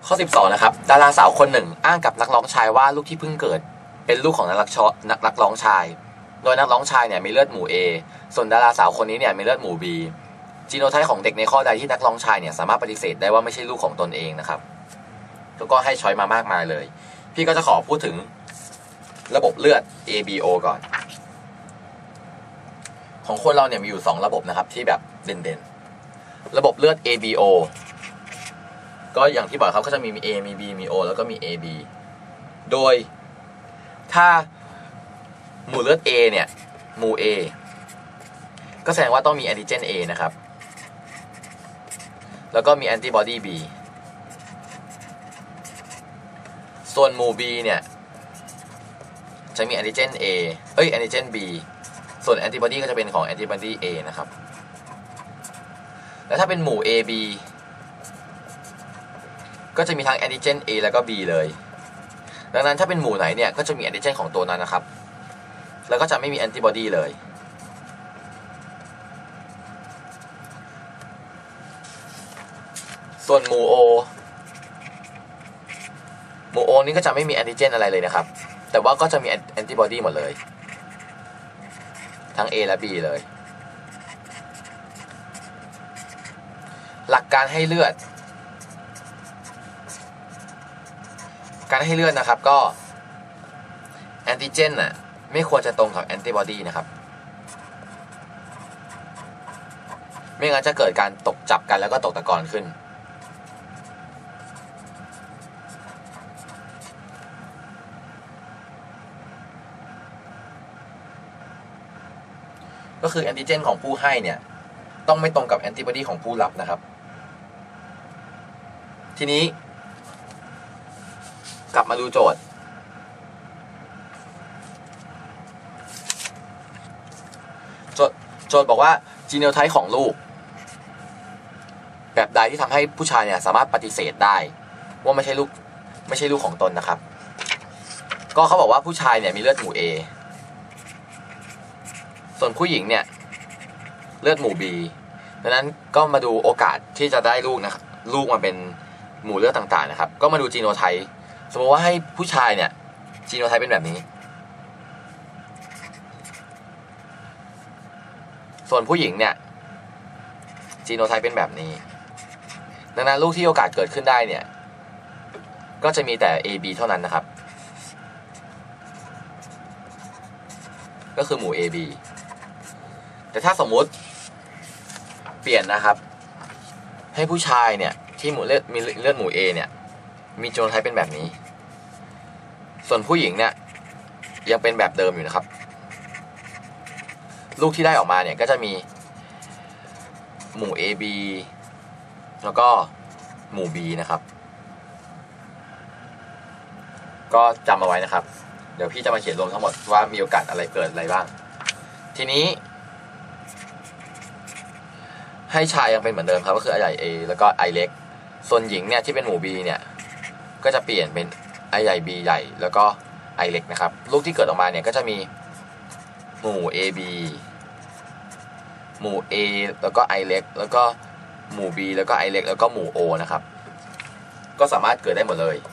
ข้อ12นะครับดาราสาวคนหนึ่งอ้างกับนักร้องชายว่าลูกที่เพิ่งเกิดเป็นลูกของนักร้องชายโดยนักร้องชายเนี่ยมีเลือดหมู่ A ส่วนดาราสาวคนนี้เนี่ยมีเลือดหมู่ B จีโนไทป์ของเด็กในข้อใดที่นักร้องชายเนี่ยสามารถปฏิเสธได้ว่าไม่ใช่ลูกของตนเองนะครับแล้วก็ให้ช้อยมามากมายเลยพี่ก็จะขอพูดถึงระบบเลือด ABO ก่อนของคนเราเนี่ยมีอยู่2ระบบนะครับที่แบบเด่นๆระบบเลือด ABO ก็อย่างที่บอกครับก็จะมี A มี B มี O แล้วก็มี AB โดยถ้าหมู่เลือด A เนี่ยหมู่ A ก็แสดงว่าต้องมีแอนติเจน A นะครับแล้วก็มีแอนติบอดี B ส่วนหมู่ B เนี่ยจะมีแอนติเจน A แอนติเจน B ส่วนแอนติบอดีก็จะเป็นของแอนติบอดี A นะครับแล้วถ้าเป็นหมู่ AB ก็จะมีทั้งแอนติเจน A แล้วก็ B เลยดังนั้นถ้าเป็นหมู่ไหนเนี่ยก็จะมีแอนติเจนของตัวนั้นนะครับแล้วก็จะไม่มีแอนติบอดีเลยส่วนหมู่ O นี่ก็จะไม่มีแอนติเจนอะไรเลยนะครับแต่ว่าก็จะมีแอนติบอดีหมดเลยทั้ง A และ B เลยหลักการให้เลือดนะครับก็แอนติเจนน่ะไม่ควรจะตรงกับแอนติบอดีนะครับไม่งั้นจะเกิดการตกจับกันแล้วก็ตกตะกอนขึ้นก็คือแอนติเจนของผู้ให้เนี่ยต้องไม่ตรงกับแอนติบอดีของผู้รับนะครับทีนี้กลับมาดูโจทย์บอกว่าจีโนไทป์ของลูกแบบใดที่ทำให้ผู้ชายเนี่ยสามารถปฏิเสธได้ว่าไม่ใช่ลูกของตนนะครับก็เขาบอกว่าผู้ชายเนี่ยมีเลือดหมู่ A ส่วนผู้หญิงเนี่ยเลือดหมู่ B ดังนั้นก็มาดูโอกาสที่จะได้ลูกนะครับลูกมาเป็นหมู่เลือดต่างๆนะครับก็มาดูจีโนไทป์สมมติว่าให้ผู้ชายเนี่ยจีโนไทป์เป็นแบบนี้ส่วนผู้หญิงเนี่ยจีโนไทป์เป็นแบบนี้ดังนั้นลูกที่โอกาสเกิดขึ้นได้เนี่ยก็จะมีแต่ AB เท่านั้นนะครับก็คือหมู่ AB แต่ถ้าสมมุติเปลี่ยนนะครับให้ผู้ชายเนี่ยที่มีเลือดหมู่ A เนี่ยมีจีโนไทป์เป็นแบบนี้ส่วนผู้หญิงเนี่ยยังเป็นแบบเดิมอยู่นะครับลูกที่ได้ออกมาเนี่ยก็จะมีหมู่ AB แล้วก็หมู่ B นะครับก็จำเอาไว้นะครับเดี๋ยวพี่จะมาเขียนรวมทั้งหมดว่ามีโอกาสอะไรเกิดอะไรบ้างทีนี้ให้ชายยังเป็นเหมือนเดิมครับก็คือ I ใหญ่ A แล้วก็ I เล็กส่วนหญิงเนี่ยที่เป็นหมู่ B เนี่ยก็จะเปลี่ยนเป็น I ใหญ่ B ใหญ่แล้วก็ I เล็กนะครับลูกที่เกิดออกมาเนี่ยก็จะมีหมู่ AB หมู่ A แล้วก็ I เล็กแล้วก็หมู่ B แล้วก็ I เล็กแล้วก็หมู่ O นะครับก็สามารถเกิดได้หมดเลย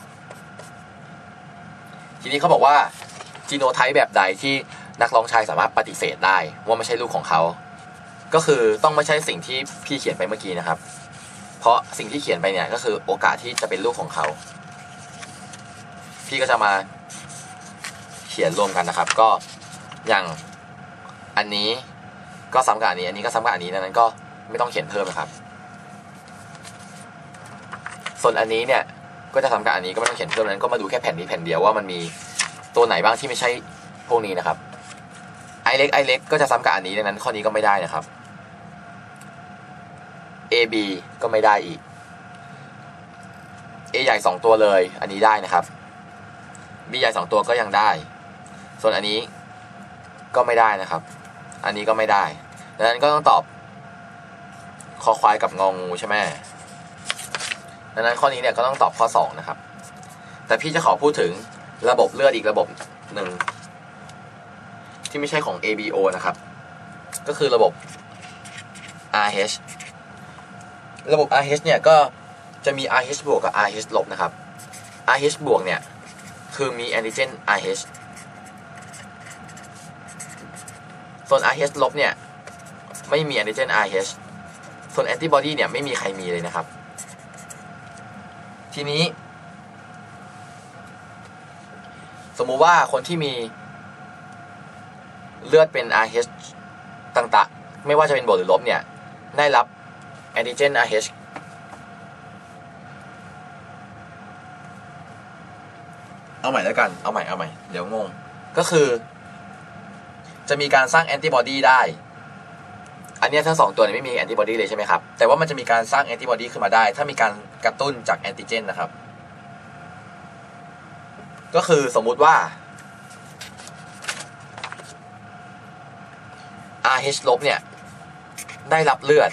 ทีนี้เขาบอกว่าจีโนไทป์แบบใดที่นักร้องชายสามารถปฏิเสธได้ว่าไม่ใช่ลูกของเขาก็คือต้องไม่ใช่สิ่งที่พี่เขียนไปเมื่อกี้นะครับเพราะสิ่งที่เขียนไปเนี่ยก็คือโอกาสที่จะเป็นลูกของเขาพี่ก็จะมาเขียนรวมกันนะครับก็อย่างอันนี้ก็ซ้ำกับอันนี้ก็ซ้ำกับอันนี้นั้นก็ไม่ต้องเขียนเพิ่มนะครับส่วนอันนี้เนี่ยก็จะซ้ำกับอันนี้ก็ไม่ต้องเขียนเพิ่มนั้นก็มาดูแค่แผ่นนี้แผ่นเดียวว่ามันมีตัวไหนบ้างที่ไม่ใช่พวกนี้นะครับI เล็กก็จะซ้ำกับอันนี้ดังนั้นข้อนี้ก็ไม่ได้นะครับ AB ก็ไม่ได้อีก A ใหญ่2ตัวเลยอันนี้ได้นะครับ B ใหญ่2ตัวก็ยังได้ส่วนอันนี้ก็ไม่ได้นะครับอันนี้ก็ไม่ได้ดังนั้นก็ต้องตอบคอควายกับงองูใช่ไหมดังนั้นข้อนี้เนี่ยก็ต้องตอบข้อ2นะครับแต่พี่จะขอพูดถึงระบบเลือดอีกระบบหนึ่งที่ไม่ใช่ของ ABO นะครับก็คือระบบ RH ระบบ RH เนี่ยก็จะมี RH บวกกับ RH ลบนะครับ RH บวกเนี่ยคือมีแอนติเจน RH ส่วน RH ลบเนี่ยไม่มีแอนติเจน RH ส่วนแอนติบอดีเนี่ยไม่มีใครมีเลยนะครับทีนี้สมมุติว่าคนที่มีเลือดเป็น RH ต่างๆไม่ว่าจะเป็นบวกหรือลบเนี่ยได้รับแอนติเจน RH เอาใหม่แล้วกันเอาใหม่เดี๋ยวงงก็คือจะมีการสร้างแอนติบอดีได้อันนี้ทั้ง2ตัวเนี่ยไม่มีแอนติบอดีเลยใช่ไหมครับแต่ว่ามันจะมีการสร้างแอนติบอดีขึ้นมาได้ถ้ามีการกระตุ้นจากแอนติเจนนะครับก็คือสมมุติว่า RH ลบเนี่ยได้รับเลือด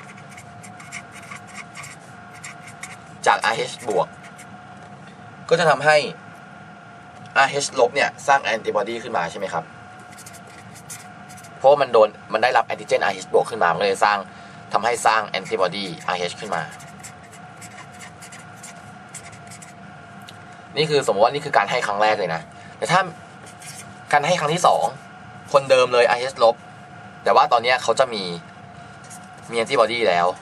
จาก RH บวกก็จะทำให้ RH ลบเนี่ยสร้างแอนติบอดีขึ้นมาใช่ไหมครับเพราะมันได้รับแอนติเจน RH บวกขึ้นมามันเลยทำให้สร้างแอนติบอดี RH ขึ้นมานี่คือสมมติว่านี่คือการให้ครั้งแรกเลยนะแต่ถ้าการให้ครั้งที่2คนเดิมเลย RH ลบแต่ว่าตอนนี้เขาจะมีแอนติบอดี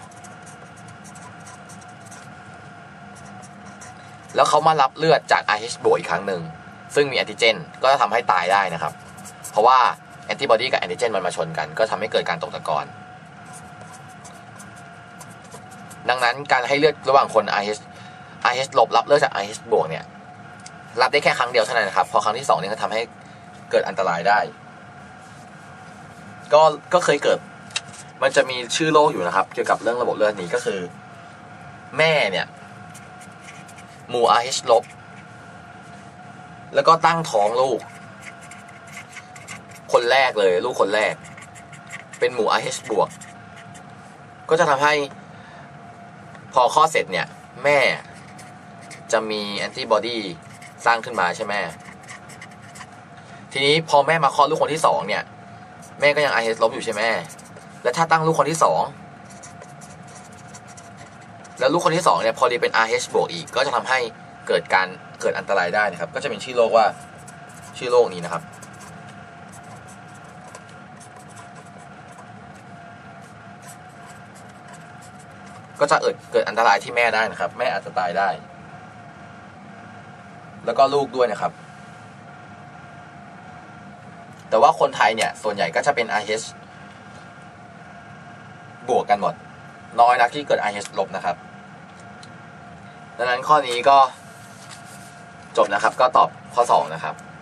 แล้วเขามารับเลือดจาก RH บวกอีกครั้งหนึ่งซึ่งมีแอนติเจนก็จะทำให้ตายได้นะครับเพราะว่าแอนติบอดีกับแอนติเจนมันมาชนกันก็ทำให้เกิดการตกตะกอนดังนั้นการให้เลือดระหว่างคน RH ลบรับเลือดจาก RH บวกเนี่ยรับได้แค่ครั้งเดียวเท่านั้นนะครับพอครั้งที่2เนี่ยก็ทำให้เกิดอันตรายได้ก็เคยเกิดมันจะมีชื่อโรคอยู่นะครับเกี่ยวกับเรื่องระบบเลือดนี้ก็คือแม่เนี่ยหมู่ RH ลบแล้วก็ตั้งท้องลูกคนแรกเลยลูกคนแรกเป็นหมู่ RH บวกก็จะทำให้พอคลอดเสร็จเนี่ยแม่จะมีแอนติบอดีสร้างขึ้นมาใช่ไหมทีนี้พอแม่มาคลอดลูกคนที่2เนี่ยแม่ก็ยัง RH ลบอยู่ใช่ไหมและถ้าตั้งลูกคนที่2แล้วลูกคนที่2เนี่ยพอดีเป็น RH บวกอีกก็จะทำให้เกิดอันตรายได้นะครับก็จะเป็นชื่อโรคนี้นะครับก็จะเกิดอันตรายที่แม่ได้นะครับแม่อาจจะตายได้แล้วก็ลูกด้วยนะครับแต่ว่าคนไทยเนี่ยส่วนใหญ่ก็จะเป็น RH บวกกันหมดน้อยนักที่เกิด RH ลบนะครับดังนั้นข้อนี้ก็จบนะครับก็ตอบข้อ2นะครับ